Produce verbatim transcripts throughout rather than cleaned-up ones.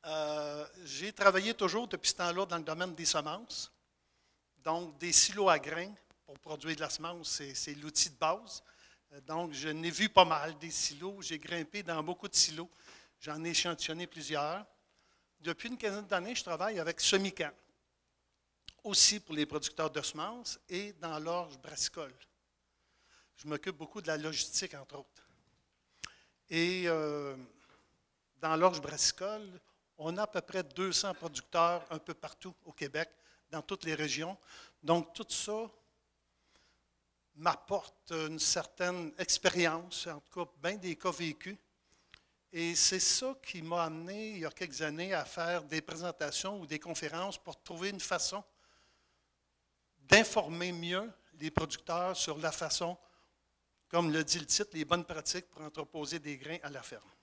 Euh, j'ai travaillé toujours depuis ce temps-là dans le domaine des semences. Donc, des silos à grains pour produire de la semence, c'est, c'est l'outil de base. Euh, Donc, je n'ai vu pas mal des silos. J'ai grimpé dans beaucoup de silos. J'en ai échantillonné plusieurs. Depuis une quinzaine d'années, je travaille avec Semican, aussi pour les producteurs de semences et dans l'orge brassicole. Je m'occupe beaucoup de la logistique, entre autres. Et euh, dans l'orge brassicole, on a à peu près deux cents producteurs un peu partout au Québec, dans toutes les régions. Donc, tout ça m'apporte une certaine expérience, en tout cas, bien des cas vécus. Et c'est ça qui m'a amené, il y a quelques années, à faire des présentations ou des conférences pour trouver une façon d'informer mieux les producteurs sur la façon, comme le dit le titre, les bonnes pratiques pour entreposer des grains à la ferme.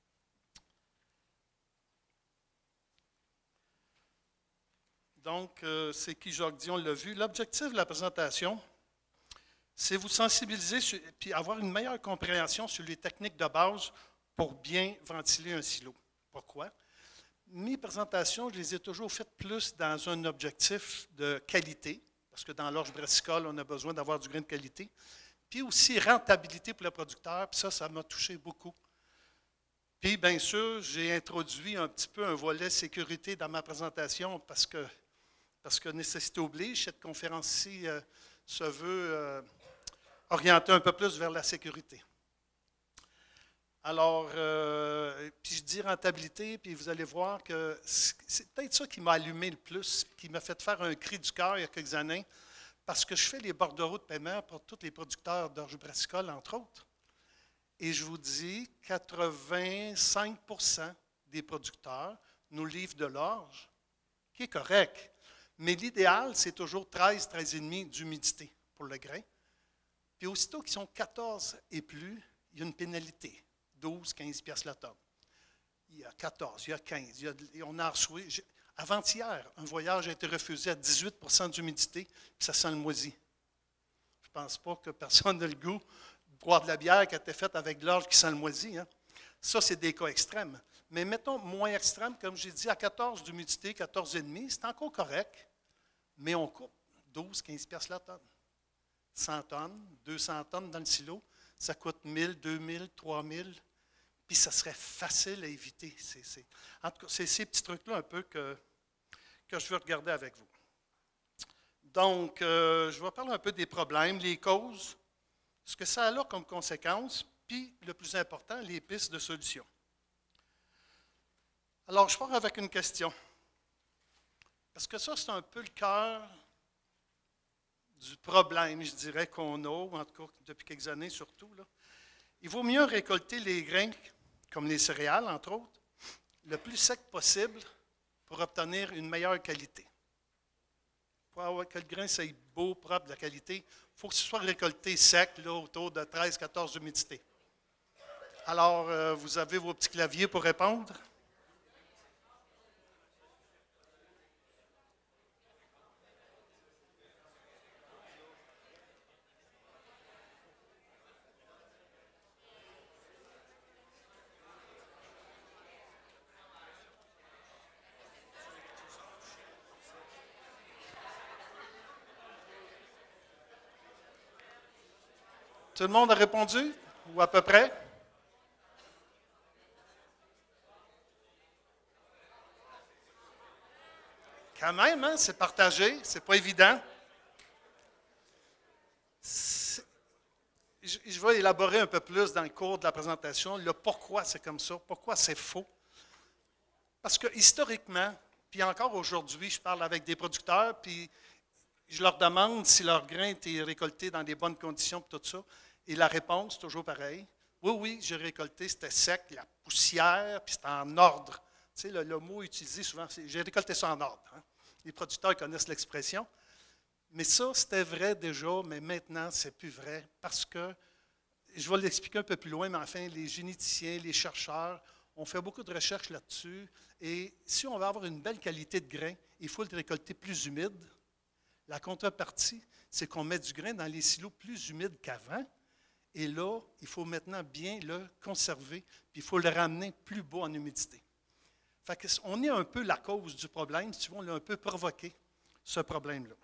Donc, euh, c'est qui Jacques Dion l'a vu. L'objectif de la présentation, c'est vous sensibiliser et puis avoir une meilleure compréhension sur les techniques de base pour bien ventiler un silo. Pourquoi? Mes présentations, je les ai toujours faites plus dans un objectif de qualité, parce que dans l'orge brassicole, on a besoin d'avoir du grain de qualité, puis aussi rentabilité pour le producteur, puis ça, ça m'a touché beaucoup. Puis, bien sûr, j'ai introduit un petit peu un volet sécurité dans ma présentation parce que, parce que nécessité oblige, cette conférence-ci euh, se veut euh, orienter un peu plus vers la sécurité. Alors, euh, puis je dis rentabilité, puis vous allez voir que c'est peut-être ça qui m'a allumé le plus, qui m'a fait faire un cri du cœur il y a quelques années, parce que je fais les bordereaux de paiement pour tous les producteurs d'orge brassicole, entre autres. Et je vous dis, quatre-vingt-cinq pour cent des producteurs nous livrent de l'orge, qui est correct. Mais l'idéal, c'est toujours treize, treize virgule cinq d'humidité pour le grain. Puis aussitôt qu'ils sont quatorze et plus, il y a une pénalité. douze, quinze piastres la tonne. Il y a quatorze, il y a quinze, il y a, on a reçu. Avant-hier, un voyage a été refusé à dix-huit pour cent d'humidité, puis ça sent le moisi. Je ne pense pas que personne n'a le goût de boire de la bière qui a été faite avec de l'orge qui sent le moisi. Hein. Ça, c'est des cas extrêmes. Mais mettons moins extrême, comme j'ai dit, à quatorze d'humidité, quatorze virgule cinq, c'est encore correct, mais on coupe douze, quinze piastres la tonne. cent tonnes, deux cents tonnes dans le silo, ça coûte mille, deux mille, trois mille. Puis ça serait facile à éviter. C'est, c'est, en tout cas, c'est ces petits trucs-là un peu que, que je veux regarder avec vous. Donc, euh, je vais parler un peu des problèmes, les causes, ce que ça a là comme conséquence, puis le plus important, les pistes de solution. Alors, je pars avec une question. Parce que ça, c'est un peu le cœur du problème, je dirais, qu'on a, ou en tout cas depuis quelques années surtout. Là. Il vaut mieux récolter les grains, comme les céréales, entre autres, le plus sec possible pour obtenir une meilleure qualité. Pour avoir que le grain soit beau, propre, de qualité, il faut que ce soit récolté sec, là, autour de treize à quatorze d'humidité. Alors, euh, vous avez vos petits claviers pour répondre. Tout le monde a répondu, ou à peu près? Quand même, hein, c'est partagé, c'est pas évident. C'est, je, je vais élaborer un peu plus dans le cours de la présentation le pourquoi c'est comme ça, pourquoi c'est faux. Parce que historiquement, puis encore aujourd'hui, je parle avec des producteurs, puis je leur demande si leur grain était récolté dans des bonnes conditions, puis tout ça. Et la réponse, toujours pareil. Oui, oui, j'ai récolté, c'était sec, la poussière, puis c'était en ordre. Tu sais, le, le mot utilisé souvent, c'est j'ai récolté ça en ordre. Hein. Les producteurs connaissent l'expression. Mais ça, c'était vrai déjà, mais maintenant, c'est plus vrai. Parce que, je vais l'expliquer un peu plus loin, mais enfin, les généticiens, les chercheurs ont fait beaucoup de recherches là-dessus. Et si on veut avoir une belle qualité de grain, il faut le récolter plus humide. La contrepartie, c'est qu'on met du grain dans les silos plus humides qu'avant. Et là, il faut maintenant bien le conserver, puis il faut le ramener plus bas en humidité. Fait que on est un peu la cause du problème, si tu veux, on l'a un peu provoqué, ce problème-là.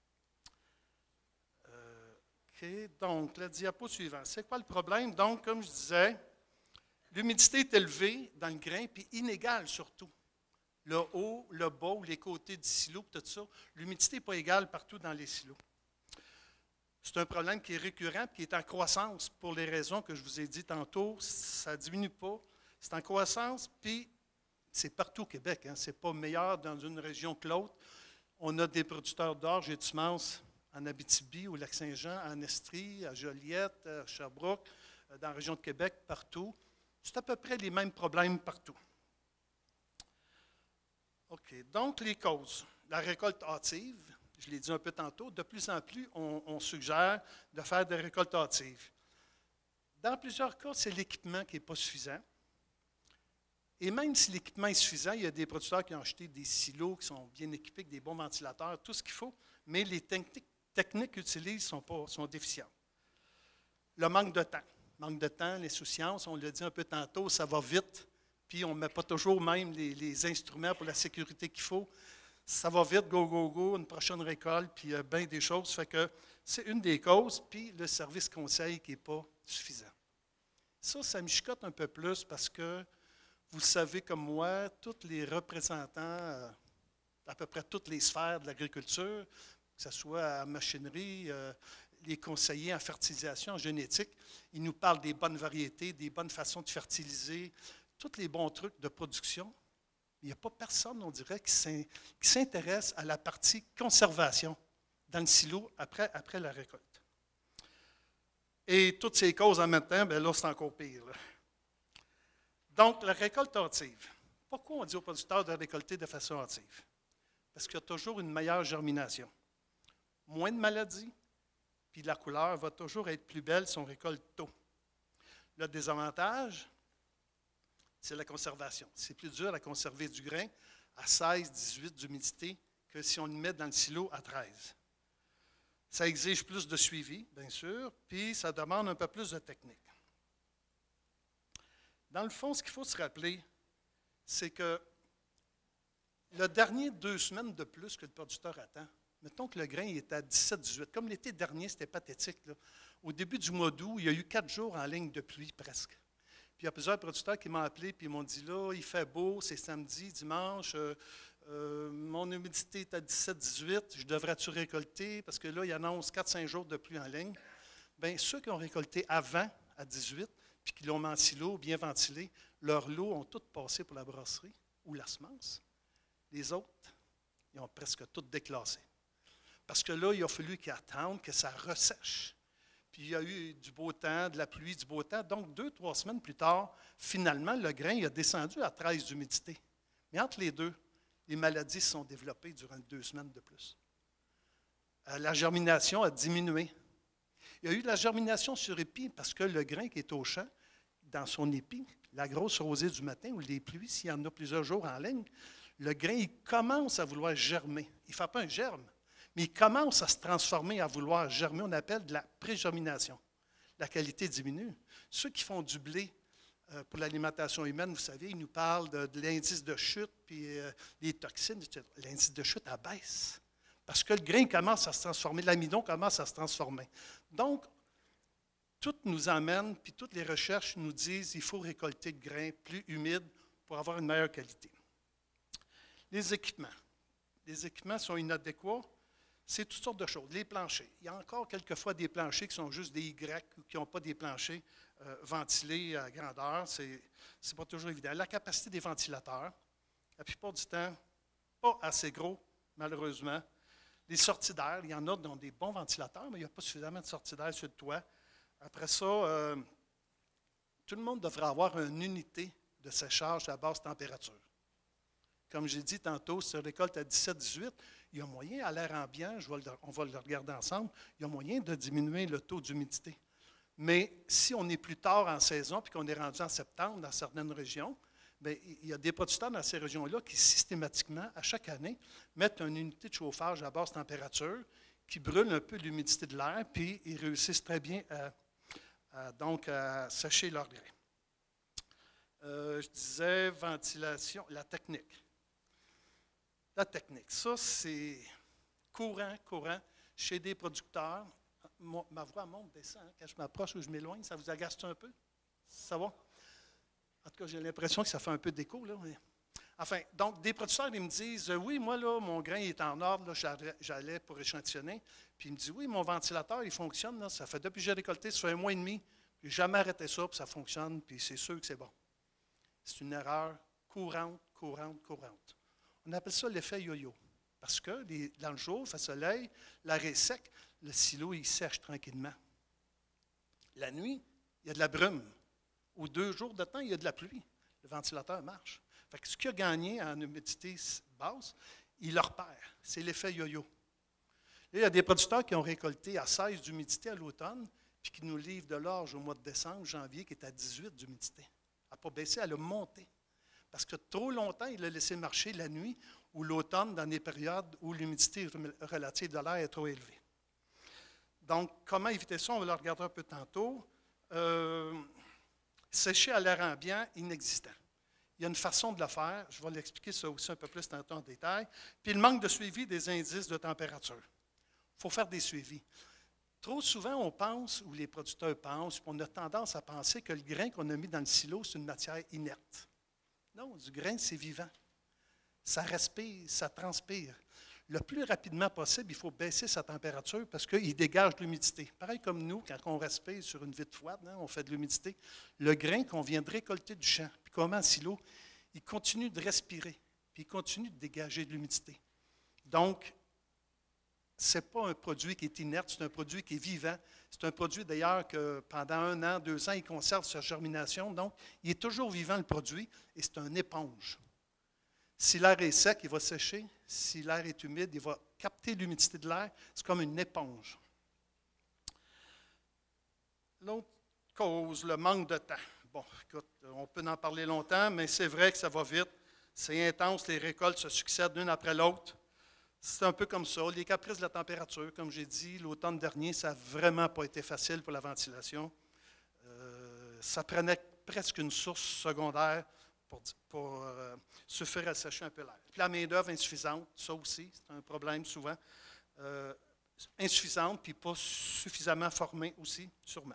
Euh, OK, donc, le diapo suivant. C'est quoi le problème? Donc, comme je disais, l'humidité est élevée dans le grain, puis inégale surtout. Le haut, le bas ou les côtés du silo, tout ça, l'humidité n'est pas égale partout dans les silos. C'est un problème qui est récurrent et qui est en croissance pour les raisons que je vous ai dit tantôt. Ça ne diminue pas. C'est en croissance, puis c'est partout au Québec. Hein. Ce n'est pas meilleur dans une région que l'autre. On a des producteurs d'orge et de semences en Abitibi, au Lac-Saint-Jean, en Estrie, à Joliette, à Sherbrooke, dans la région de Québec, partout. C'est à peu près les mêmes problèmes partout. OK. Donc, les causes. La récolte hâtive, je l'ai dit un peu tantôt, de plus en plus, on, on suggère de faire des récoltes hâtives. Dans plusieurs cas, c'est l'équipement qui n'est pas suffisant. Et même si l'équipement est suffisant, il y a des producteurs qui ont acheté des silos qui sont bien équipés, avec des bons ventilateurs, tout ce qu'il faut, mais les techniques, techniques qu'ils utilisent sont, pas, sont déficientes. Le manque de temps. Manque de temps, l'insouciance, on l'a dit un peu tantôt, ça va vite. Puis on ne met pas toujours même les, les instruments pour la sécurité qu'il faut. Ça va vite, go, go, go, une prochaine récolte, puis euh, bien des choses. Fait que c'est une des causes, puis le service conseil qui n'est pas suffisant. Ça, ça me chicote un peu plus parce que, vous savez comme moi, tous les représentants, euh, à peu près toutes les sphères de l'agriculture, que ce soit à machinerie, euh, les conseillers en fertilisation, en génétique, ils nous parlent des bonnes variétés, des bonnes façons de fertiliser, tous les bons trucs de production. Il n'y a pas personne, on dirait, qui s'intéresse à la partie conservation dans le silo après, après la récolte. Et toutes ces causes en même temps, bien là, c'est encore pire. Là. Donc, la récolte hâtive. Pourquoi on dit aux producteurs de récolter de façon hâtive? Parce qu'il y a toujours une meilleure germination. Moins de maladies, puis la couleur va toujours être plus belle si on récolte tôt. Le désavantage, c'est la conservation. C'est plus dur à conserver du grain à seize à dix-huit d'humidité que si on le met dans le silo à treize. Ça exige plus de suivi, bien sûr, puis ça demande un peu plus de technique. Dans le fond, ce qu'il faut se rappeler, c'est que le dernier deux semaines de plus que le producteur attend, mettons que le grain il est à dix-sept à dix-huit, comme l'été dernier, c'était pathétique. Là. Au début du mois d'août, il y a eu quatre jours en ligne de pluie presque. Puis il y a plusieurs producteurs qui m'ont appelé et m'ont dit, là, il fait beau, c'est samedi, dimanche, euh, euh, mon humidité est à dix-sept à dix-huit, je devrais-tu récolter? Parce que là, il annonce quatre à cinq jours de pluie en ligne. Bien, ceux qui ont récolté avant, à dix-huit, puis qui l'ont mis en silo, bien ventilé, leurs lots ont tous passé pour la brasserie ou la semence. Les autres, ils ont presque tous déclassé. Parce que là, il a fallu qu'ils attendent que ça ressèche. Puis il y a eu du beau temps, de la pluie, du beau temps. Donc, deux, trois semaines plus tard, finalement, le grain il a descendu à treize d'humidité. Mais entre les deux, les maladies se sont développées durant deux semaines de plus. Euh, la germination a diminué. Il y a eu de la germination sur épi parce que le grain qui est au champ, dans son épi, la grosse rosée du matin ou les pluies, s'il y en a plusieurs jours en ligne, le grain, il commence à vouloir germer. Il ne fait pas un germe, mais il commence à se transformer, à vouloir germer. On appelle de la pré-germination. La qualité diminue. Ceux qui font du blé euh, pour l'alimentation humaine, vous savez, ils nous parlent de, de l'indice de chute, puis euh, les toxines, et cetera. L'indice de chute abaisse. Parce que le grain commence à se transformer, l'amidon commence à se transformer. Donc, tout nous emmène, puis toutes les recherches nous disent qu'il faut récolter le grain plus humide pour avoir une meilleure qualité. Les équipements. Les équipements sont inadéquats. C'est toutes sortes de choses. Les planchers. Il y a encore quelquefois des planchers qui sont juste des Y ou qui n'ont pas des planchers euh, ventilés à grandeur. Ce n'est pas toujours évident. La capacité des ventilateurs, la plupart du temps, pas assez gros, malheureusement. Les sorties d'air, il y en a dans des bons ventilateurs, mais il n'y a pas suffisamment de sorties d'air sur le toit. Après ça, euh, tout le monde devrait avoir une unité de séchage à basse température. Comme j'ai dit tantôt, si on récolte à dix-sept à dix-huit, il y a moyen, à l'air ambiant, je vais le, on va le regarder ensemble, il y a moyen de diminuer le taux d'humidité. Mais si on est plus tard en saison puis qu'on est rendu en septembre dans certaines régions, bien, il y a des producteurs dans ces régions-là qui systématiquement, à chaque année, mettent une unité de chauffage à basse température qui brûle un peu l'humidité de l'air, puis ils réussissent très bien à, à, donc, à sécher leur grain. Euh, je disais ventilation, la technique. La technique, ça, c'est courant, courant, chez des producteurs. Mo- Ma voix monte, descend. Hein, quand je m'approche ou je m'éloigne, ça vous agace un peu? Ça va? En tout cas, j'ai l'impression que ça fait un peu d'écho, là. mais- Enfin, donc, des producteurs, ils me disent, euh, oui, moi, là, mon grain est en ordre, là, j'allais- j'allais pour échantillonner. Puis, il me dit, oui, mon ventilateur, il fonctionne, là, ça fait depuis que j'ai récolté, ça fait un mois et demi, j'ai jamais arrêté ça, puis ça fonctionne, puis c'est sûr que c'est bon. C'est une erreur courante, courante, courante. On appelle ça l'effet yo-yo. Parce que les- dans le jour, il fait soleil, l'air est sec, le silo, il sèche tranquillement. La nuit, il y a de la brume. Ou deux jours de temps, il y a de la pluie. Le ventilateur marche. Fait que ce qu'il a gagné en humidité basse, il le repère. C'est l'effet yo-yo. Là, il y a des producteurs qui ont récolté à seize d'humidité à l'automne, puis qui nous livrent de l'orge au mois de décembre, janvier, qui est à dix-huit d'humidité. Elle n'a pas baissé, elle a monté. Parce que trop longtemps, il a laissé marcher la nuit ou l'automne dans des périodes où l'humidité relative de l'air est trop élevée. Donc, comment éviter ça? On va le regarder un peu tantôt. Euh, sécher à l'air ambiant, inexistant. Il y a une façon de le faire. Je vais l'expliquer ça aussi un peu plus tantôt en détail. Puis le manque de suivi des indices de température. Il faut faire des suivis. Trop souvent, on pense, ou les producteurs pensent, on a tendance à penser que le grain qu'on a mis dans le silo, c'est une matière inerte. Non, du grain, c'est vivant. Ça respire, ça transpire. Le plus rapidement possible, il faut baisser sa température parce qu'il dégage de l'humidité. Pareil comme nous, quand on respire sur une vitre froide, hein, on fait de l'humidité. Le grain qu'on vient de récolter du champ, puis comme en silo, il continue de respirer, puis il continue de dégager de l'humidité. Donc, ce n'est pas un produit qui est inerte, c'est un produit qui est vivant. C'est un produit d'ailleurs que pendant un an, deux ans, il conserve sa germination. Donc, il est toujours vivant, le produit, et c'est une éponge. Si l'air est sec, il va sécher. Si l'air est humide, il va capter l'humidité de l'air. C'est comme une éponge. L'autre cause, le manque de temps. Bon, écoute, on peut en parler longtemps, mais c'est vrai que ça va vite. C'est intense, les récoltes se succèdent l'une après l'autre. C'est un peu comme ça. Les caprices de la température, comme j'ai dit, l'automne dernier, ça n'a vraiment pas été facile pour la ventilation. Euh, ça prenait presque une source secondaire pour, pour euh, suffire à sécher un peu l'air. Puis la main-d'œuvre insuffisante, ça aussi, c'est un problème souvent. Euh, insuffisante, puis pas suffisamment formée aussi, sûrement.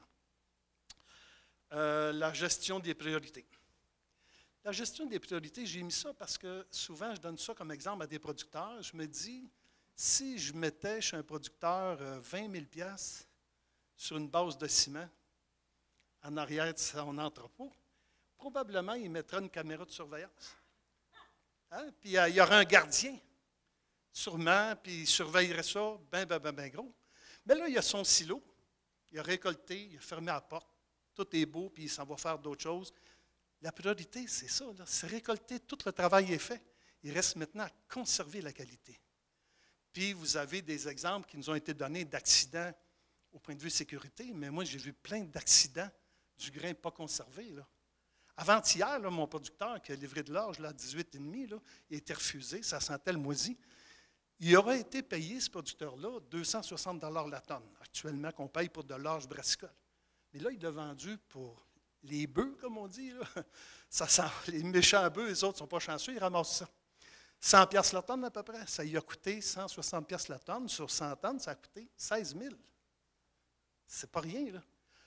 Euh, la gestion des priorités. La gestion des priorités, j'ai mis ça parce que souvent, je donne ça comme exemple à des producteurs. Je me dis, si je mettais chez un producteur vingt mille dollars sur une base de ciment en arrière de son entrepôt, probablement, il mettrait une caméra de surveillance. Hein? Puis il y aurait un gardien, sûrement, puis il surveillerait ça bien, bien, bien, bien gros. Mais là, il y a son silo, il a récolté, il a fermé la porte, tout est beau, puis il s'en va faire d'autres choses. La priorité, c'est ça, c'est récolter, tout le travail est fait. Il reste maintenant à conserver la qualité. Puis, vous avez des exemples qui nous ont été donnés d'accidents au point de vue sécurité, mais moi, j'ai vu plein d'accidents du grain pas conservé. Là. Avant-hier, là, mon producteur qui a livré de l'orge à dix-huit virgule cinq, là, il a été refusé, ça sentait le moisi. Il aurait été payé, ce producteur-là, deux cent soixante dollars la tonne, actuellement, qu'on paye pour de l'orge brassicole. Mais là, il l'a vendu pour les bœufs, comme on dit. Là. Ça sent, les méchants bœufs, les autres ne sont pas chanceux, ils ramassent ça. cent dollars la tonne à peu près. Ça lui a coûté cent soixante dollars la tonne. Sur cent tonnes, ça a coûté seize mille. C'est pas rien, là.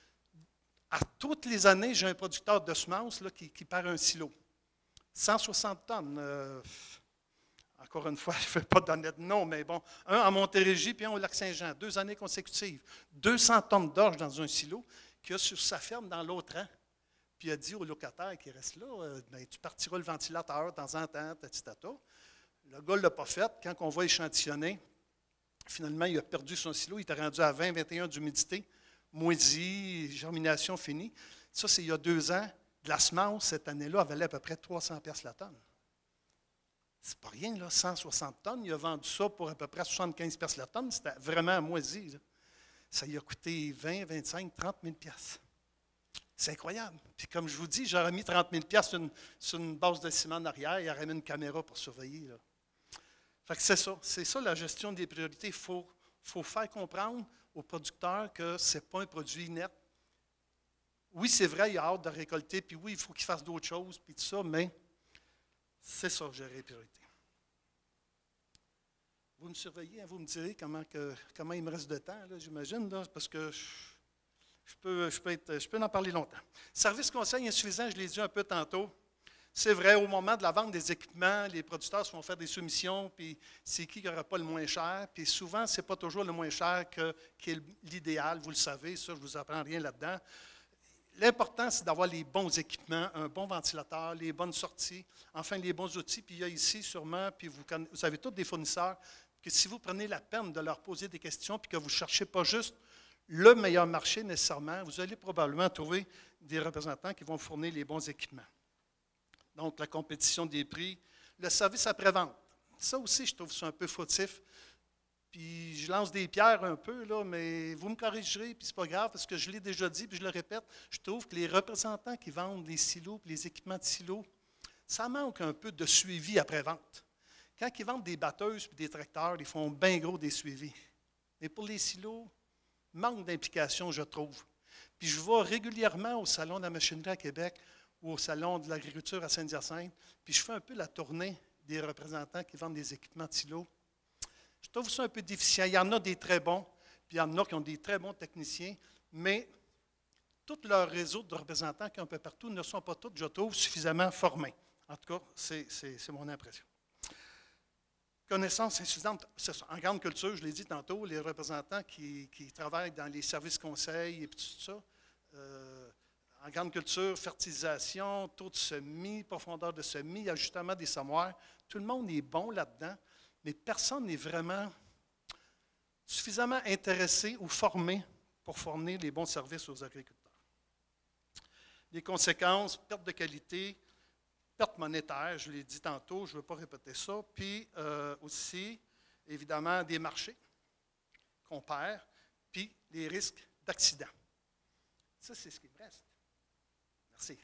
À toutes les années, j'ai un producteur de semences là, qui, qui perd un silo. cent soixante tonnes. Euh, encore une fois, je ne fais pas donner de nom, mais bon, un à Montérégie puis un au Lac-Saint-Jean, deux années consécutives. deux cents tonnes d'orge dans un silo qu'il a sur sa ferme dans l'autre rang. Puis il a dit au locataire qui reste là, euh, ben, tu partiras le ventilateur de temps en temps, tati tata. Le gars ne l'a pas fait. Quand on va échantillonner, finalement, il a perdu son silo. Il était rendu à vingt à vingt et un d'humidité, moisi, germination finie. Ça, c'est il y a deux ans. De la semence, cette année-là, elle valait à peu près trois cents dollars la tonne. C'est pas rien, là, cent soixante tonnes. Il a vendu ça pour à peu près soixante-quinze dollars la tonne. C'était vraiment moisi. Là. Ça lui a coûté vingt, vingt-cinq, trente mille dollars. C'est incroyable. Puis comme je vous dis, j'aurais mis trente mille dollars sur une, sur une base de ciment en arrière, il aurait mis une caméra pour surveiller. Là. Fait que c'est ça. C'est ça la gestion des priorités. Il faut, faut faire comprendre aux producteurs que ce n'est pas un produit inerte. Oui, c'est vrai, il a hâte de récolter, puis oui, il faut qu'il fasse d'autres choses, puis tout ça, mais c'est ça, gérer les priorités. Vous me surveillez, hein, vous me direz comment, que, comment il me reste de temps, là, j'imagine, là, parce que je, je, peux, je, peux être, je peux en parler longtemps. Service conseil insuffisant, je l'ai dit un peu tantôt. C'est vrai, au moment de la vente des équipements, les producteurs se font faire des soumissions, puis c'est qui qui n'aura pas le moins cher. Puis souvent, ce n'est pas toujours le moins cher que, qui est l'idéal, vous le savez, ça, je ne vous apprends rien là-dedans. L'important, c'est d'avoir les bons équipements, un bon ventilateur, les bonnes sorties, enfin les bons outils. Puis il y a ici sûrement, puis vous, vous avez tous des fournisseurs, que si vous prenez la peine de leur poser des questions, puis que vous ne cherchez pas juste le meilleur marché nécessairement, vous allez probablement trouver des représentants qui vont fournir les bons équipements. Donc, la compétition des prix, le service après-vente. Ça aussi, je trouve ça un peu fautif. Puis, je lance des pierres un peu, là, mais vous me corrigerez, puis c'est pas grave, parce que je l'ai déjà dit, puis je le répète, je trouve que les représentants qui vendent les silos, puis les équipements de silos, ça manque un peu de suivi après-vente. Quand ils vendent des batteuses puis des tracteurs, ils font bien gros des suivis. Mais pour les silos, manque d'implication, je trouve. Puis, je vais régulièrement au Salon de la machinerie à Québec, ou au Salon de l'agriculture à Saint-Hyacinthe, puis je fais un peu la tournée des représentants qui vendent des équipements de silos. Je trouve ça un peu déficient. Il y en a des très bons, puis il y en a qui ont des très bons techniciens, mais tout leur réseau de représentants qui sont un peu partout ne sont pas tous, je trouve, suffisamment formés. En tout cas, c'est, c'est, c'est mon impression. Connaissance insuffisante. En grande culture, je l'ai dit tantôt, les représentants qui, qui travaillent dans les services conseils et tout ça, euh, en grande culture, fertilisation, taux de semis, profondeur de semis, ajustement des semoirs. Tout le monde est bon là-dedans, mais personne n'est vraiment suffisamment intéressé ou formé pour fournir les bons services aux agriculteurs. Les conséquences, perte de qualité, perte monétaire, je l'ai dit tantôt, je ne veux pas répéter ça, puis euh, aussi, évidemment, des marchés qu'on perd, puis les risques d'accident. Ça, c'est ce qui me reste. Merci.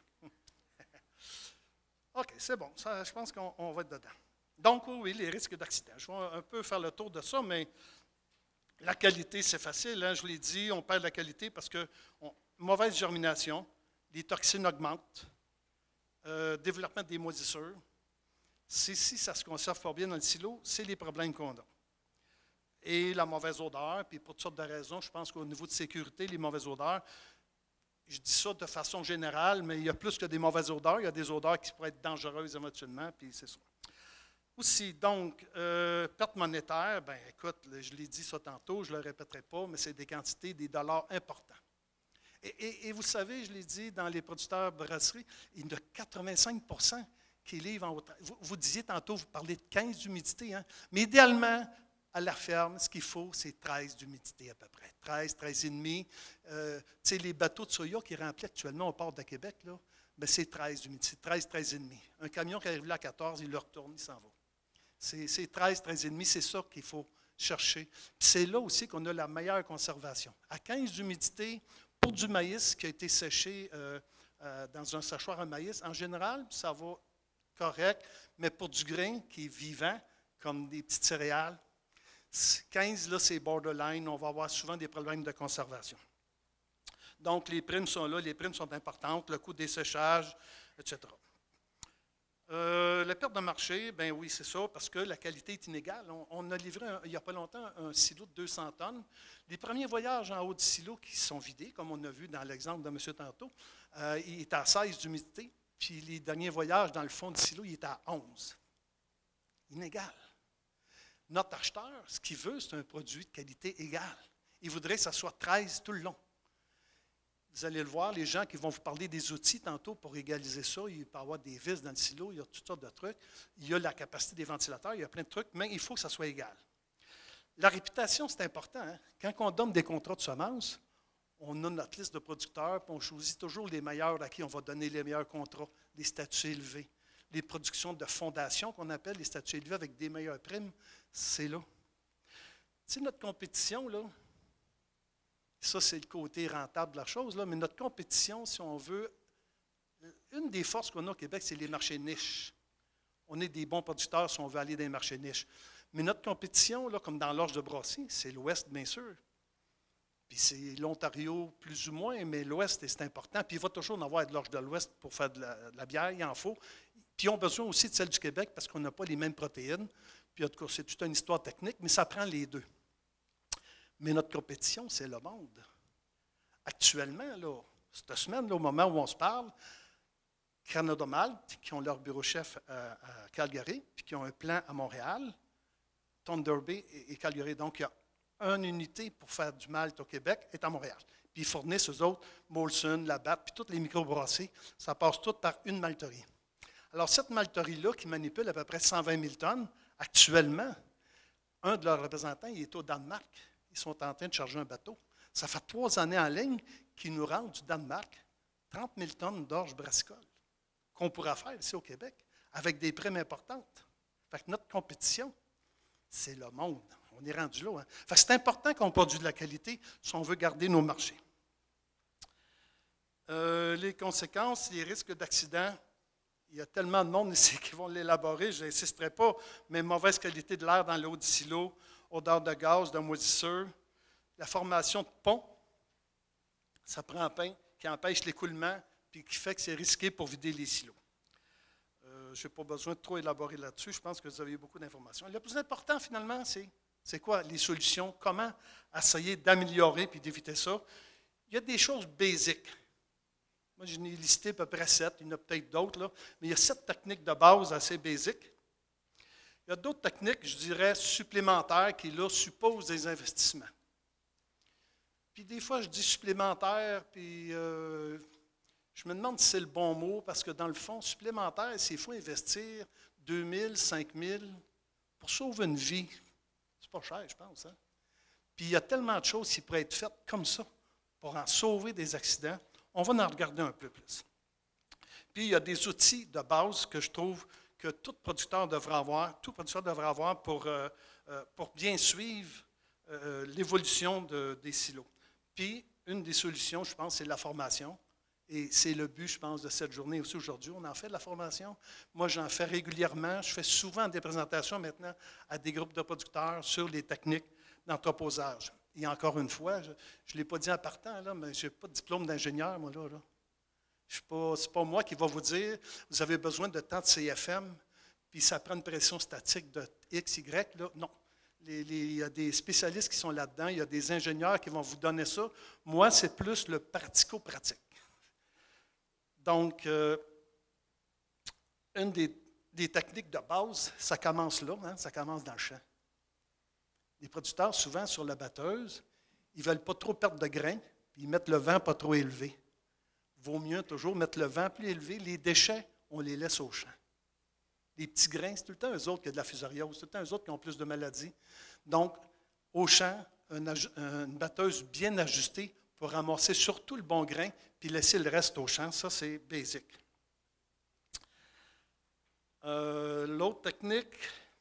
OK, c'est bon. Ça, je pense qu'on on va être dedans. Donc, oui, les risques d'accident. Je vais un peu faire le tour de ça, mais la qualité, c'est facile. Hein, je l'ai dit, on perd la qualité parce que on, mauvaise germination, les toxines augmentent, euh, développement des moisissures. Si, si ça se conserve fort bien dans le silo, c'est les problèmes qu'on a. Et la mauvaise odeur, puis pour toutes sortes de raisons, je pense qu'au niveau de sécurité, les mauvaises odeurs, je dis ça de façon générale, mais il y a plus que des mauvaises odeurs. Il y a des odeurs qui pourraient être dangereuses émotionnellement, puis c'est ça. Aussi, donc, euh, perte monétaire, bien, écoute, je l'ai dit ça tantôt, je ne le répéterai pas, mais c'est des quantités, des dollars importants. Et, et, et vous savez, je l'ai dit, dans les producteurs brasseries, il y en a quatre-vingt-cinq pour cent qui livrent en haut. Vous, vous disiez tantôt, vous parlez de quinze d'humidité, hein? Mais idéalement, à la ferme, ce qu'il faut, c'est treize d'humidité à peu près. treize, treize virgule cinq. Euh, tu sais, les bateaux de soya qui remplissent actuellement au port de Québec, là, ben c'est treize d'humidité, treize, treize virgule cinq. Un camion qui arrive là à quatorze, il le retourne, il s'en va. C'est, c'est treize, treize virgule cinq, c'est ça qu'il faut chercher. Puis c'est là aussi qu'on a la meilleure conservation. À quinze d'humidité, pour du maïs qui a été séché euh, euh, dans un séchoir à maïs, en général, ça va correct, mais pour du grain qui est vivant, comme des petites céréales, quinze, là, c'est borderline. On va avoir souvent des problèmes de conservation. Donc, les primes sont là. Les primes sont importantes. Le coût des séchages, et cetera. Euh, la perte de marché, bien oui, c'est ça, parce que la qualité est inégale. On, on a livré, un, il n'y a pas longtemps, un silo de deux cents tonnes. Les premiers voyages en haut du silo qui sont vidés, comme on a vu dans l'exemple de M. tantôt, euh, il est à seize d'humidité. Puis les derniers voyages dans le fond du silo, il est à onze. Inégal. Notre acheteur, ce qu'il veut, c'est un produit de qualité égale. Il voudrait que ça soit treize tout le long. Vous allez le voir, les gens qui vont vous parler des outils tantôt pour égaliser ça, il peut y avoir des vis dans le silo, il y a toutes sortes de trucs. Il y a la capacité des ventilateurs, il y a plein de trucs, mais il faut que ça soit égal. La réputation, c'est important. Hein? Quand on donne des contrats de semences, on a notre liste de producteurs, puis on choisit toujours les meilleurs à qui on va donner les meilleurs contrats, les statuts élevés. Les productions de fondation qu'on appelle les statuts élevés avec des meilleures primes, c'est là. Tu sais, notre compétition, là, ça, c'est le côté rentable de la chose, là, mais notre compétition, si on veut, une des forces qu'on a au Québec, c'est les marchés niches. On est des bons producteurs si on veut aller dans les marchés niches. Mais notre compétition, là, comme dans l'Orge de Brassy, c'est l'Ouest, bien sûr. Puis c'est l'Ontario plus ou moins, mais l'Ouest, c'est important. Puis il va toujours en avoir de l'orge de l'Ouest pour faire de la, de la bière, il en faut. Puis ils ont besoin aussi de celle du Québec parce qu'on n'a pas les mêmes protéines. Puis en tout cas, c'est toute une histoire technique, mais ça prend les deux. Mais notre compétition, c'est le monde. Actuellement, là, cette semaine, là, au moment où on se parle, Canada Malt, qui ont leur bureau-chef à, à Calgary, puis qui ont un plan à Montréal, Thunder Bay et, et Calgary. Donc, il y a une unité pour faire du malt au Québec, est à Montréal. Puis ils fournissent aux autres, Molson, Labatt, puis toutes les microbrasseries, ça passe tout par une malterie. Alors, cette malterie-là, qui manipule à peu près cent vingt mille tonnes, actuellement, un de leurs représentants, il est au Danemark. Ils sont en train de charger un bateau. Ça fait trois années en ligne qu'ils nous rendent du Danemark trente mille tonnes d'orge brassicole qu'on pourra faire ici au Québec avec des primes importantes. Fait que notre compétition, c'est le monde. On est rendu là. Hein? Fait que c'est important qu'on produise de la qualité si on veut garder nos marchés. Euh, les conséquences, les risques d'accident, il y a tellement de monde ici qui vont l'élaborer, je n'insisterai pas, mais mauvaise qualité de l'air dans l'eau du silo, odeur de gaz, de moisissure, la formation de ponts, ça prend un pain qui empêche l'écoulement puis qui fait que c'est risqué pour vider les silos. Euh, je n'ai pas besoin de trop élaborer là-dessus, je pense que vous avez beaucoup d'informations. Le plus important, finalement, c'est, c'est quoi les solutions, comment essayer d'améliorer puis d'éviter ça. Il y a des choses basiques. Moi, je n'ai listé à peu près sept, il y en a peut-être d'autres, là, mais il y a sept techniques de base assez basiques. Il y a d'autres techniques, je dirais, supplémentaires qui, là, supposent des investissements. Puis des fois, je dis supplémentaire, puis euh, je me demande si c'est le bon mot, parce que dans le fond, supplémentaire, c'est qu'il faut investir deux mille, cinq mille pour sauver une vie. C'est pas cher, je pense. Hein? Puis il y a tellement de choses qui pourraient être faites comme ça pour en sauver des accidents. On va en regarder un peu plus. Puis il y a des outils de base que je trouve que tout producteur devrait avoir, tout producteur devrait avoir pour, euh, euh, pour bien suivre euh, l'évolution de, des silos. Puis, une des solutions, je pense, c'est la formation. Et c'est le but, je pense, de cette journée aussi aujourd'hui. On en fait de la formation. Moi, j'en fais régulièrement. Je fais souvent des présentations maintenant à des groupes de producteurs sur les techniques d'entreposage. Et encore une fois, je ne l'ai pas dit en partant, là, mais je n'ai pas de diplôme d'ingénieur, moi, là. là. Ce n'est pas moi qui va vous dire, vous avez besoin de tant de C F M, puis ça prend une pression statique de X, Y. Là. Non. Les, les, il y a des spécialistes qui sont là-dedans, il y a des ingénieurs qui vont vous donner ça. Moi, c'est plus le pratico-pratique. Donc, euh, une des, des techniques de base, ça commence là, hein, ça commence dans le champ. Les producteurs, souvent sur la batteuse, ils ne veulent pas trop perdre de grains, puis ils mettent le vent pas trop élevé. Vaut mieux toujours mettre le vent plus élevé. Les déchets, on les laisse au champ. Les petits grains, c'est tout le temps eux autres qui ont de la fusariose, c'est tout le temps eux autres qui ont plus de maladies. Donc, au champ, une, une batteuse bien ajustée pour ramasser surtout le bon grain, puis laisser le reste au champ. Ça, c'est basic. Euh, l'autre technique,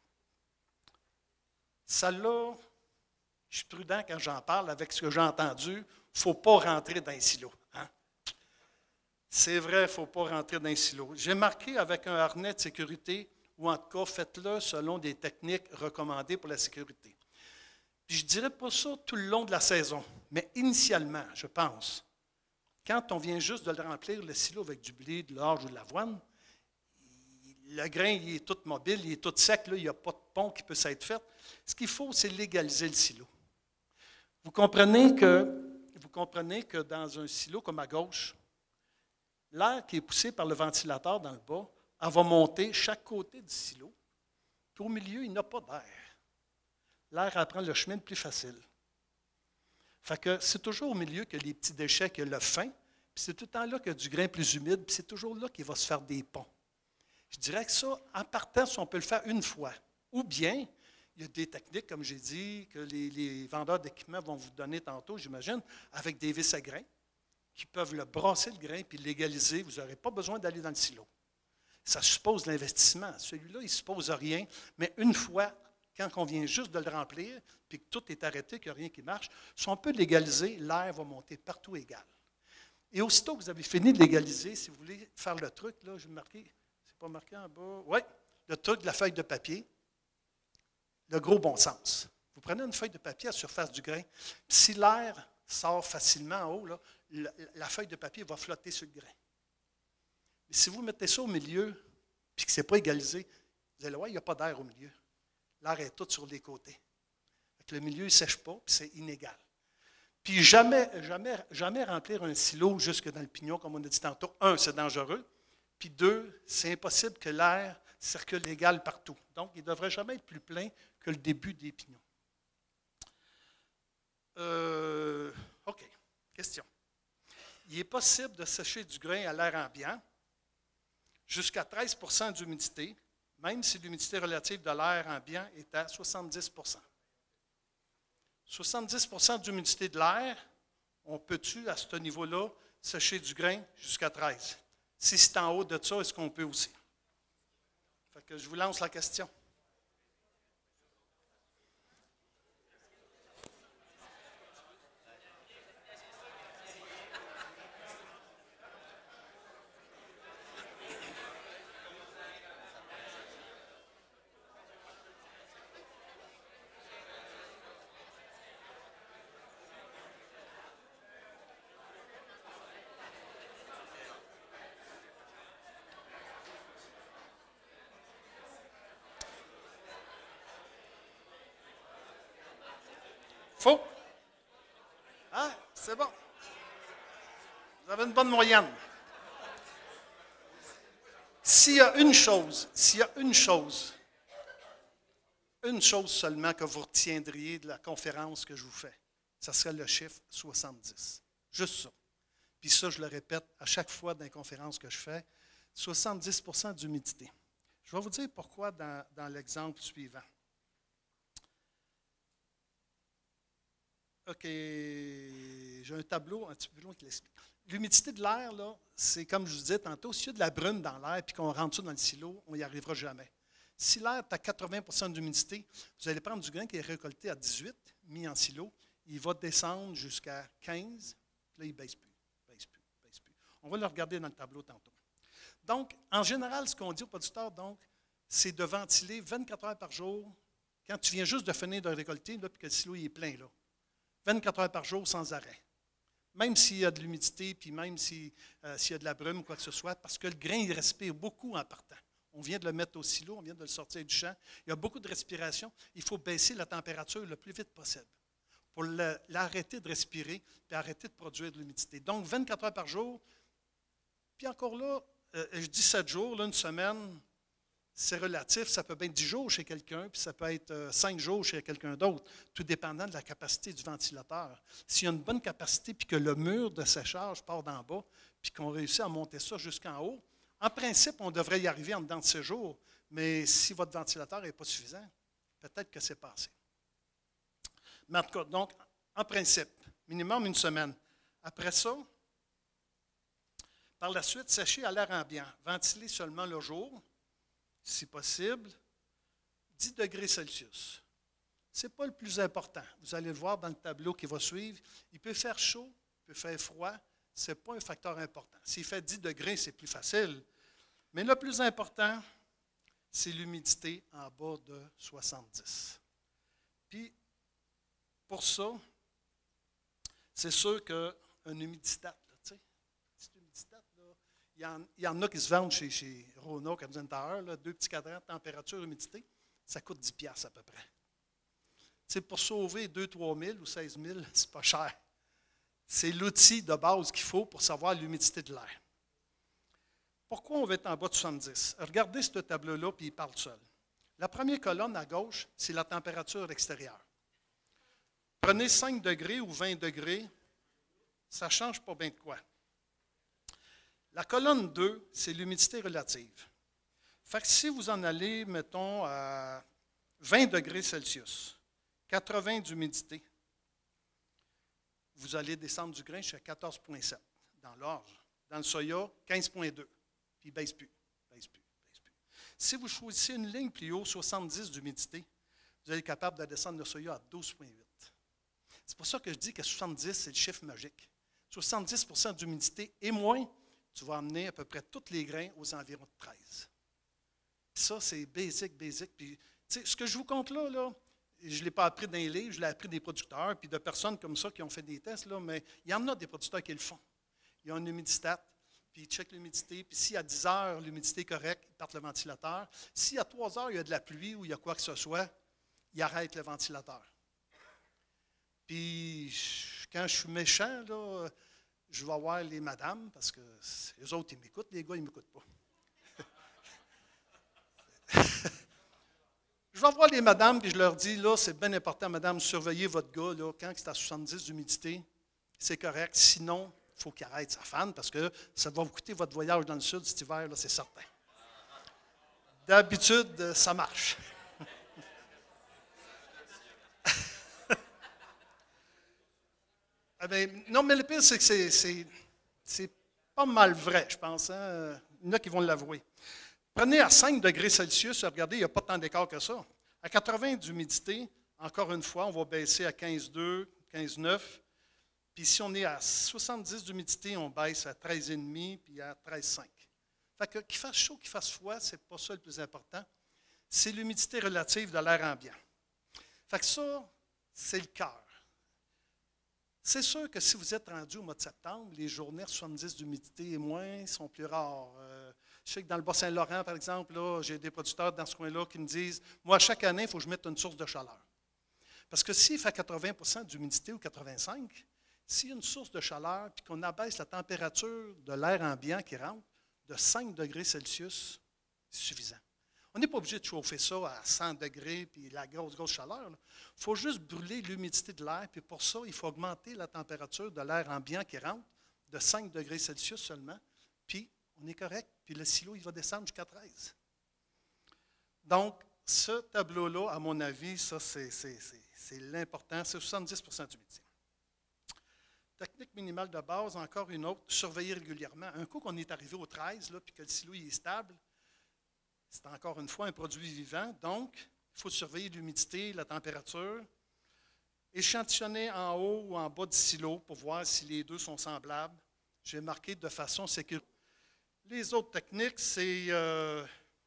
celle-là, je suis prudent quand j'en parle avec ce que j'ai entendu, il ne faut pas rentrer dans un silo. Hein? C'est vrai, il ne faut pas rentrer dans un silo. J'ai marqué avec un harnais de sécurité, ou en tout cas, faites-le selon des techniques recommandées pour la sécurité. Puis je ne dirais pas ça tout le long de la saison, mais initialement, je pense, quand on vient juste de le remplir, le silo avec du blé, de l'orge ou de l'avoine, le grain il est tout mobile, il est tout sec, là, il n'y a pas de pont qui peut s'être fait. Ce qu'il faut, c'est légaliser le silo. Vous comprenez que, vous comprenez que dans un silo comme à gauche, l'air qui est poussé par le ventilateur dans le bas, elle va monter chaque côté du silo. Puis au milieu, il n'y a pas d'air. L'air elle prend le chemin le plus facile. Fait que c'est toujours au milieu que les petits déchets, que le fin, puis c'est tout le temps là qu'il y a du grain plus humide, puis c'est toujours là qu'il va se faire des ponts. Je dirais que ça, en partant, si on peut le faire une fois. Ou bien, il y a des techniques, comme j'ai dit, que les, les vendeurs d'équipements vont vous donner tantôt, j'imagine, avec des vis à grains, qui peuvent le brasser le grain puis légaliser. Vous n'aurez pas besoin d'aller dans le silo. Ça suppose l'investissement. Celui-là, il ne suppose rien, mais une fois, quand on vient juste de le remplir, puis que tout est arrêté, qu'il n'y a rien qui marche, si on peut légaliser, l'air va monter partout égal. Et aussitôt que vous avez fini de légaliser, si vous voulez faire le truc, là, je vais marquer, c'est pas marqué en bas, oui, le truc de la feuille de papier, le gros bon sens. Vous prenez une feuille de papier à la surface du grain, puis si l'air sort facilement en haut, là, la, la feuille de papier va flotter sur le grain. Mais si vous mettez ça au milieu, puis que ce n'est pas égalisé, vous allez voir, il n'y a pas d'air au milieu. L'air est tout sur les côtés. Le milieu ne sèche pas, puis c'est inégal. Puis jamais, jamais, jamais remplir un silo jusque dans le pignon, comme on a dit tantôt. Un, c'est dangereux. Puis deux, c'est impossible que l'air circule égal partout. Donc, il ne devrait jamais être plus plein que le début des pignons. Euh, OK. Question. Il est possible de sécher du grain à l'air ambiant jusqu'à treize pour cent d'humidité, même si l'humidité relative de l'air ambiant est à soixante-dix pour cent. soixante-dix pour cent d'humidité de l'air, on peut-tu, à ce niveau-là, sécher du grain jusqu'à treize? Si c'est en haut de ça, est-ce qu'on peut aussi? Fait que je vous lance la question. Faux. Ah, c'est bon. Vous avez une bonne moyenne. S'il y a une chose, s'il y a une chose, une chose seulement que vous retiendriez de la conférence que je vous fais, ça serait le chiffre soixante-dix. Juste ça. Puis ça, je le répète à chaque fois dans les conférences que je fais, soixante-dix pour cent d'humidité. Je vais vous dire pourquoi dans, dans l'exemple suivant. OK, j'ai un tableau un petit peu plus loin qui l'explique. L'humidité de l'air, là, c'est comme je vous disais tantôt, s'il y a de la brume dans l'air et qu'on rentre ça dans le silo, on n'y arrivera jamais. Si l'air est à quatre-vingts pour cent d'humidité, vous allez prendre du grain qui est récolté à dix-huit, mis en silo, il va descendre jusqu'à quinze, puis là, il ne baisse plus, baisse plus, baisse plus. On va le regarder dans le tableau tantôt. Donc, en général, ce qu'on dit aux producteurs, donc, c'est de ventiler vingt-quatre heures par jour, quand tu viens juste de finir de récolter, là, puis que le silo il est plein, là. vingt-quatre heures par jour sans arrêt. Même s'il y a de l'humidité, puis même si, euh, s'il y a de la brume ou quoi que ce soit, parce que le grain, il respire beaucoup en partant. On vient de le mettre au silo, on vient de le sortir du champ. Il y a beaucoup de respiration. Il faut baisser la température le plus vite possible pour le, l'arrêter de respirer et arrêter de produire de l'humidité. Donc, vingt-quatre heures par jour. Puis encore là, euh, je dis sept jours, là, une semaine, c'est relatif, ça peut être dix jours chez quelqu'un, puis ça peut être cinq jours chez quelqu'un d'autre, tout dépendant de la capacité du ventilateur. S'il y a une bonne capacité, puis que le mur de séchage part d'en bas, puis qu'on réussit à monter ça jusqu'en haut, en principe, on devrait y arriver en dedans de ces jours, mais si votre ventilateur n'est pas suffisant, peut-être que c'est passé. Mais en tout cas, donc, en principe, minimum une semaine. Après ça, par la suite, sécher à l'air ambiant, ventiler seulement le jour, si possible, dix degrés Celsius. Ce n'est pas le plus important. Vous allez le voir dans le tableau qui va suivre. Il peut faire chaud, il peut faire froid. Ce n'est pas un facteur important. S'il fait dix degrés, c'est plus facile. Mais le plus important, c'est l'humidité en bas de soixante-dix. Puis, pour ça, c'est sûr qu'un humidistat, Il y, en, il y en a qui se vendent chez, chez Rona, Canadian Tower, là, deux petits cadrans, température, humidité, ça coûte dix dollars à peu près. T'sais, pour sauver deux, trois mille ou seize mille, c'est pas cher. C'est l'outil de base qu'il faut pour savoir l'humidité de l'air. Pourquoi on va être en bas de soixante-dix? Regardez ce tableau-là, puis il parle seul. La première colonne à gauche, c'est la température extérieure. Prenez cinq degrés ou vingt degrés, ça ne change pas bien de quoi. La colonne deux, c'est l'humidité relative. Fait que si vous en allez, mettons, à vingt degrés Celsius, quatre-vingts d'humidité, vous allez descendre du grain jusqu'à quatorze virgule sept dans l'orge. Dans le soya, quinze virgule deux. Puis il ne baisse plus, baisse plus, baisse plus. Si vous choisissez une ligne plus haut, soixante-dix d'humidité, vous allez être capable de descendre le soya à douze virgule huit. C'est pour ça que je dis que soixante-dix, c'est le chiffre magique. soixante-dix pour cent d'humidité et moins, tu vas amener à peu près tous les grains aux environs de treize. Ça, c'est basic, basic. Puis, ce que je vous compte là, là je ne l'ai pas appris dans les livres, je l'ai appris des producteurs, puis de personnes comme ça qui ont fait des tests, là, mais il y en a des producteurs qui le font. Ils ont un humidistat, puis ils checkent l'humidité, puis si à dix heures, l'humidité est correcte, ils partent le ventilateur. Si à trois heures, il y a de la pluie ou il y a quoi que ce soit, ils arrêtent le ventilateur. Puis, quand je suis méchant, là, je vais voir les madames, parce que les autres, ils m'écoutent, les gars, ils ne m'écoutent pas. Je vais voir les madames, puis je leur dis, là, c'est bien important, madame, surveillez votre gars, là, quand c'est à soixante-dix d'humidité, c'est correct. Sinon, il faut qu'il arrête sa fan, parce que ça va vous coûter votre voyage dans le sud cet hiver, là, c'est certain. D'habitude, ça marche. Ah ben, non, mais le pire, c'est que c'est, c'est, c'est pas mal vrai, je pense. Hein? Il y en a qui vont l'avouer. Prenez à cinq degrés Celsius, regardez, il n'y a pas tant d'écart que ça. À quatre-vingts d'humidité, encore une fois, on va baisser à quinze virgule deux, quinze virgule neuf. Puis si on est à soixante-dix d'humidité, on baisse à treize virgule cinq puis à treize virgule cinq. Fait que qu'il fasse chaud, qu'il fasse froid, ce n'est pas ça le plus important. C'est l'humidité relative de l'air ambiant. Fait que ça, c'est le cœur. C'est sûr que si vous êtes rendu au mois de septembre, les journées à soixante-dix d'humidité et moins sont plus rares. Euh, je sais que dans le Bas-Saint-Laurent, par exemple, là, j'ai des producteurs dans ce coin-là qui me disent, moi, chaque année, il faut que je mette une source de chaleur. Parce que s'il fait quatre-vingts pour cent d'humidité ou quatre-vingt-cinq, s'il y a une source de chaleur et qu'on abaisse la température de l'air ambiant qui rentre de cinq degrés Celsius, c'est suffisant. On n'est pas obligé de chauffer ça à cent degrés puis la grosse, grosse chaleur. Il faut juste brûler l'humidité de l'air. Puis pour ça, il faut augmenter la température de l'air ambiant qui rentre de cinq degrés Celsius seulement. Puis on est correct. Puis le silo, il va descendre jusqu'à treize. Donc, ce tableau-là, à mon avis, ça, c'est, c'est, c'est, c'est l'important. C'est soixante-dix pour cent d'humidité. Technique minimale de base, encore une autre, surveiller régulièrement. Un coup qu'on est arrivé au treize, là, puis que le silo il est stable, c'est encore une fois un produit vivant, donc il faut surveiller l'humidité, la température, échantillonner en haut ou en bas du silo pour voir si les deux sont semblables. J'ai marqué de façon sécuritaire. Les autres techniques, c'est, euh,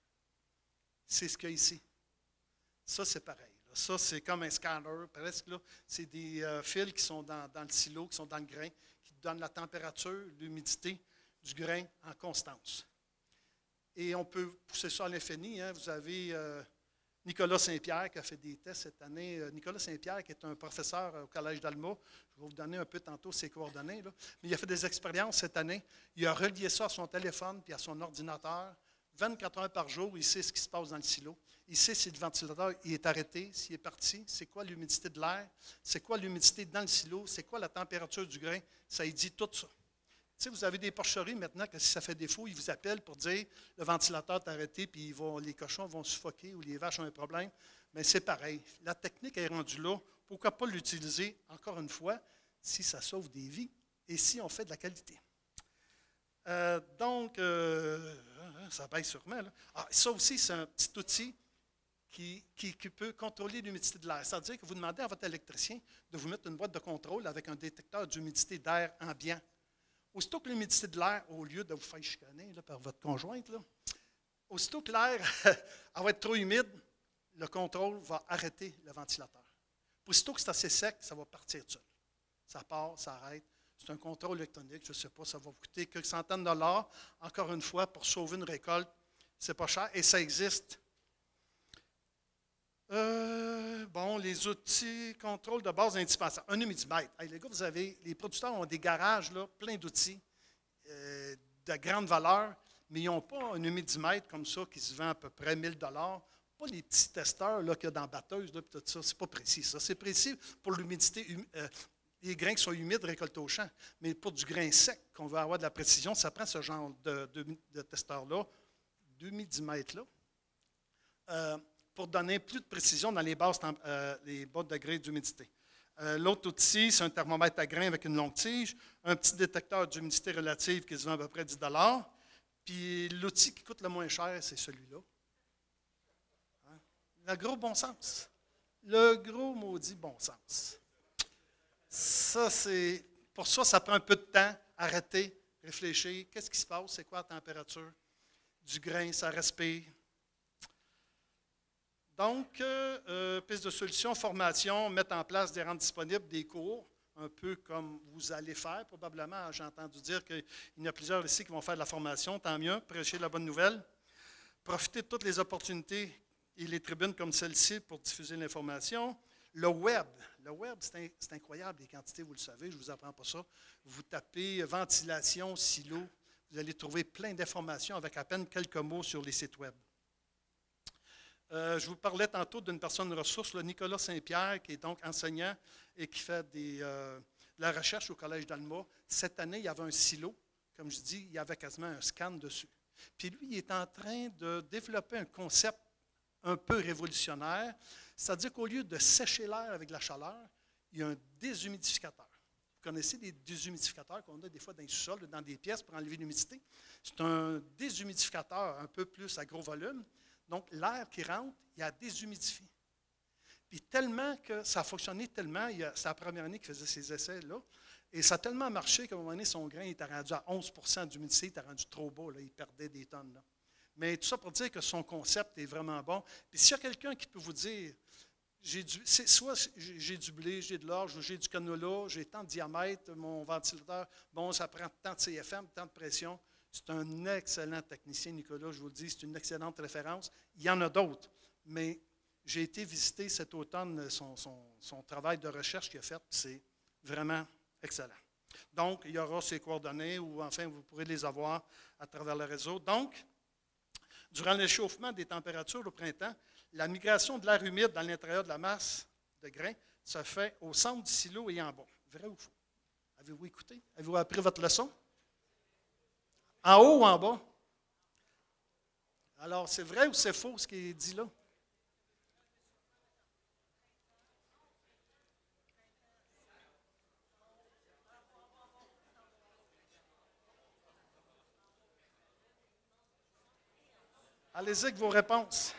c'est ce qu'il y a ici. Ça, c'est pareil. Là. Ça, c'est comme un scanner, presque. Là. C'est des euh, fils qui sont dans, dans le silo, qui sont dans le grain, qui donnent la température, l'humidité du grain en constance. Et on peut pousser ça à l'infini. Hein. Vous avez euh, Nicolas Saint-Pierre qui a fait des tests cette année. Euh, Nicolas Saint-Pierre qui est un professeur au Collège d'Alma. Je vais vous donner un peu tantôt ses coordonnées. Là. Mais il a fait des expériences cette année. Il a relié ça à son téléphone puis à son ordinateur. vingt-quatre heures par jour, il sait ce qui se passe dans le silo. Il sait si le ventilateur il est arrêté, s'il est parti, c'est quoi l'humidité de l'air, c'est quoi l'humidité dans le silo, c'est quoi la température du grain. Ça, il dit tout ça. Tu sais, vous avez des porcheries maintenant que si ça fait défaut, ils vous appellent pour dire le ventilateur est arrêté puis ils vont, les cochons vont suffoquer ou les vaches ont un problème. Mais c'est pareil. La technique est rendue là. Pourquoi pas l'utiliser, encore une fois, si ça sauve des vies et si on fait de la qualité. Euh, donc, euh, ça baisse sûrement. Là. Ah, ça aussi, c'est un petit outil qui, qui, qui peut contrôler l'humidité de l'air. C'est-à-dire que vous demandez à votre électricien de vous mettre une boîte de contrôle avec un détecteur d'humidité d'air ambiant. Aussitôt que l'humidité de l'air, au lieu de vous faire chicaner là, par votre conjointe, là, aussitôt que l'air va être trop humide, le contrôle va arrêter le ventilateur. Aussitôt que c'est assez sec, ça va partir tout seul. Ça part, ça arrête. C'est un contrôle électronique, je ne sais pas, ça va vous coûter quelques centaines de dollars. Encore une fois, pour sauver une récolte, ce n'est pas cher et ça existe. Euh, bon, les outils, contrôle de base indispensables. Un humidimètre. Hey, les gars, vous avez, les producteurs ont des garages, là, plein d'outils euh, de grande valeur, mais ils n'ont pas un humidimètre comme ça qui se vend à peu près mille dollars. Pas les petits testeurs là, qu'il y a dans la batteuse, là, tout ça. C'est pas précis, ça. C'est précis pour l'humidité, hum, euh, les grains qui sont humides récoltés au champ. Mais pour du grain sec, qu'on veut avoir de la précision, ça prend ce genre de, de, de testeur-là, d'humidimètre-là. Euh, pour donner plus de précision dans les, basses, euh, les bas degrés d'humidité. Euh, l'autre outil, c'est un thermomètre à grains avec une longue tige, un petit détecteur d'humidité relative qui se vend à peu près dix dollars. Puis l'outil qui coûte le moins cher, c'est celui-là. Hein? Le gros bon sens. Le gros maudit bon sens. Ça, c'est. Pour ça, ça prend un peu de temps. Arrêter, réfléchir. Qu'est-ce qui se passe? C'est quoi la température du grain? Ça respire. Donc, euh, euh, piste de solution, formation, mettre en place des rentes disponibles, des cours, un peu comme vous allez faire probablement. J'ai entendu dire qu'il y en a plusieurs ici qui vont faire de la formation, tant mieux, prêcher la bonne nouvelle. Profiter de toutes les opportunités et les tribunes comme celle-ci pour diffuser l'information. Le web, le web, c'est, c'est incroyable, les quantités, vous le savez, je ne vous apprends pas ça. Vous tapez ventilation, silo, vous allez trouver plein d'informations avec à peine quelques mots sur les sites web. Euh, je vous parlais tantôt d'une personne ressource, le Nicolas Saint-Pierre, qui est donc enseignant et qui fait des, euh, de la recherche au Collège d'Alma. Cette année, il y avait un silo, comme je dis, il y avait quasiment un scan dessus. Puis lui, il est en train de développer un concept un peu révolutionnaire, c'est-à-dire qu'au lieu de sécher l'air avec de la chaleur, il y a un déshumidificateur. Vous connaissez les déshumidificateurs qu'on a des fois dans les sous-sols, dans des pièces pour enlever l'humidité? C'est un déshumidificateur un peu plus à gros volume. Donc, l'air qui rentre, il a déshumidifie. Puis tellement que ça a fonctionné tellement, c'est la première année qu'il faisait ces essais-là, et ça a tellement marché qu'à un moment donné, son grain était rendu à onze pour cent d'humidité, il était rendu trop bas, là, il perdait des tonnes. Là. Mais tout ça pour dire que son concept est vraiment bon. Puis s'il y a quelqu'un qui peut vous dire, j'ai du, c'est, soit j'ai du blé, j'ai de l'orge, j'ai du canola, j'ai tant de diamètre, mon ventilateur, bon, ça prend tant de C F M, tant de pression. C'est un excellent technicien, Nicolas, je vous le dis, c'est une excellente référence. Il y en a d'autres, mais j'ai été visiter cet automne son, son, son travail de recherche qu'il a fait, c'est vraiment excellent. Donc, il y aura ses coordonnées, ou enfin, vous pourrez les avoir à travers le réseau. Donc, durant l'échauffement des températures au printemps, la migration de l'air humide dans l'intérieur de la masse de grains se fait au centre du silo et en bas. Vrai ou faux? Avez-vous écouté? Avez-vous appris votre leçon? En haut ou en bas? Alors, c'est vrai ou c'est faux ce qui est dit là? Allez-y avec vos réponses.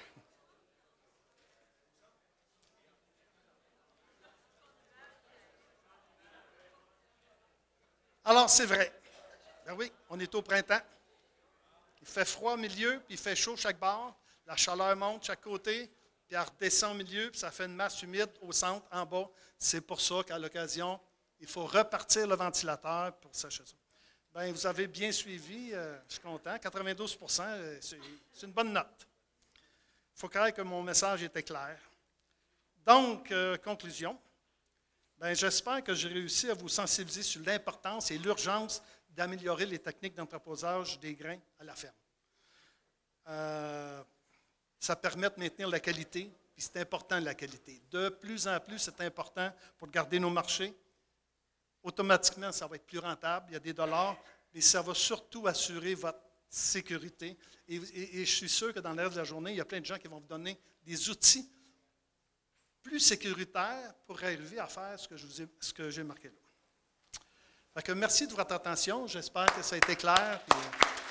Alors, c'est vrai. Ben oui, on est au printemps. Il fait froid au milieu, puis il fait chaud chaque bord. La chaleur monte chaque côté, puis elle redescend au milieu, puis ça fait une masse humide au centre, en bas. C'est pour ça qu'à l'occasion, il faut repartir le ventilateur pour sécher ça. Bien, vous avez bien suivi, euh, je suis content. quatre-vingt-douze pour cent, euh, c'est, c'est une bonne note. Il faut croire que mon message était clair. Donc, euh, conclusion. Bien, j'espère que j'ai réussi à vous sensibiliser sur l'importance et l'urgence d'améliorer les techniques d'entreposage des grains à la ferme. Euh, ça permet de maintenir la qualité, puis c'est important la qualité. De plus en plus, c'est important pour garder nos marchés. Automatiquement, ça va être plus rentable, il y a des dollars, mais ça va surtout assurer votre sécurité. Et, et, et je suis sûr que dans le reste de la journée, il y a plein de gens qui vont vous donner des outils plus sécuritaires pour arriver à faire ce que, je vous ai, ce que j'ai marqué là. Fait que merci de votre attention. J'espère que ça a été clair. Puis,